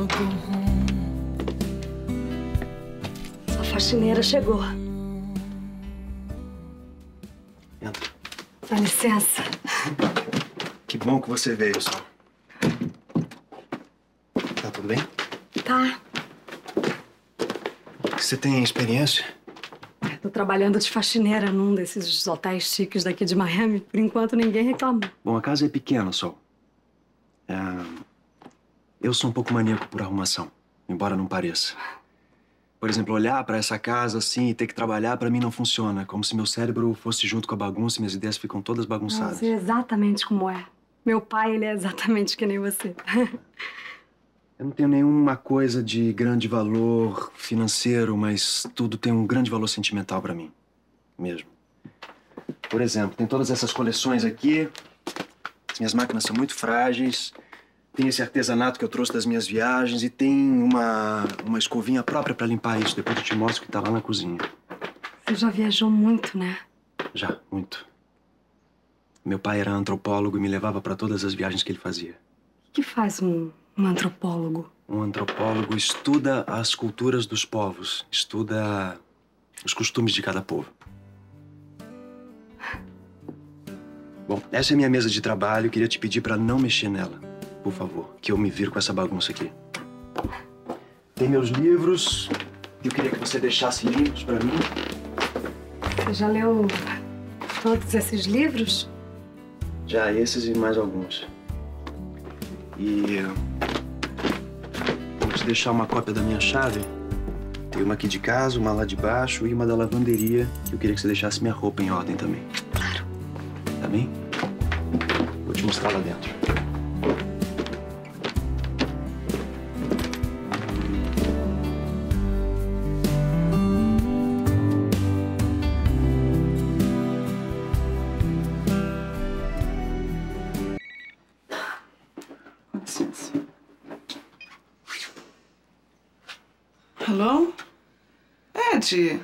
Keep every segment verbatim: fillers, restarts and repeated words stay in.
Sua faxineira chegou. Entra. Dá licença. Que bom que você veio, Sol. Tá tudo bem? Tá. Você tem experiência? Tô trabalhando de faxineira num desses hotéis chiques daqui de Miami. Por enquanto, ninguém reclamou. Bom, a casa é pequena, Sol. É... Eu sou um pouco maníaco por arrumação, embora não pareça. Por exemplo, olhar pra essa casa assim e ter que trabalhar, pra mim não funciona. Como se meu cérebro fosse junto com a bagunça e minhas ideias ficam todas bagunçadas. Você é exatamente como é. Meu pai, ele é exatamente que nem você. Eu não tenho nenhuma coisa de grande valor financeiro, mas tudo tem um grande valor sentimental pra mim. Mesmo. Por exemplo, tem todas essas coleções aqui. As minhas máquinas são muito frágeis. Tem esse artesanato que eu trouxe das minhas viagens e tem uma, uma escovinha própria pra limpar isso. Depois eu te mostro que tá lá na cozinha. Você já viajou muito, né? Já, muito. Meu pai era antropólogo e me levava pra todas as viagens que ele fazia. O que faz um, um antropólogo? Um antropólogo estuda as culturas dos povos, estuda os costumes de cada povo. Bom, essa é a minha mesa de trabalho. Queria te pedir pra não mexer nela, por favor, que eu me viro com essa bagunça aqui. Tem meus livros. Eu queria que você deixasse limpos pra mim. Você já leu todos esses livros? Já esses e mais alguns. E vou te deixar uma cópia da minha chave. Tem uma aqui de casa, uma lá de baixo e uma da lavanderia. Eu queria que você deixasse minha roupa em ordem também. Claro. Tá bem? Vou te mostrar lá dentro. Com licença. Alô? Ed?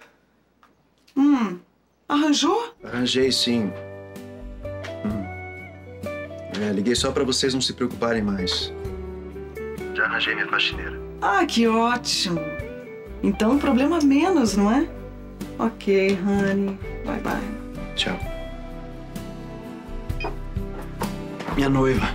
Hum, arranjou? Arranjei, sim. Hum. É, liguei só pra vocês não se preocuparem mais. Já arranjei minha faxineira. Ah, que ótimo. Então, um problema menos, não é? Ok, honey. Bye, bye. Tchau. Minha noiva.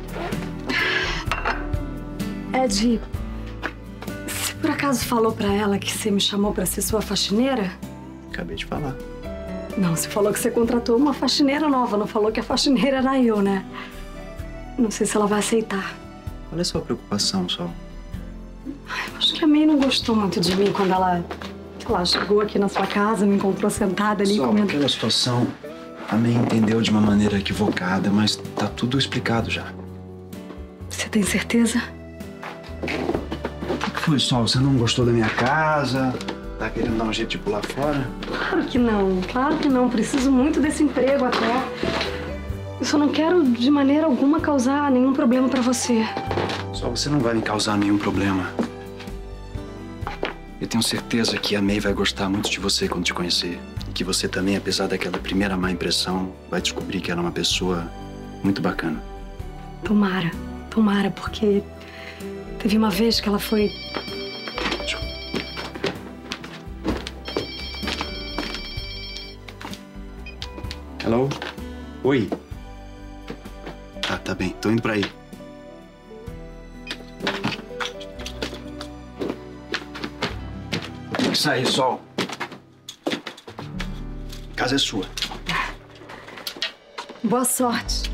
Ed, você por acaso falou pra ela que você me chamou pra ser sua faxineira? Acabei de falar. Não, você falou que você contratou uma faxineira nova, não falou que a faxineira era eu, né? Não sei se ela vai aceitar. Qual é a sua preocupação, Sol? Eu acho que a May não gostou muito de mim quando ela, sei lá, chegou aqui na sua casa, me encontrou sentada ali Sol, comendo... aquela situação a May entendeu de uma maneira equivocada, mas tá tudo explicado já. Você tem certeza? O que foi, Sol? Você não gostou da minha casa? Tá querendo dar um jeito de pular fora? Claro que não, claro que não. Preciso muito desse emprego até. Eu só não quero, de maneira alguma, causar nenhum problema pra você. Sol, você não vai me causar nenhum problema. Eu tenho certeza que a May vai gostar muito de você quando te conhecer. E que você também, apesar daquela primeira má impressão, vai descobrir que ela é uma pessoa muito bacana. Tomara, tomara, porque teve uma vez que ela foi... Hello? Oi? Ah, tá bem. Tô indo pra aí. Tem que sair, Sol. A casa é sua. Boa sorte.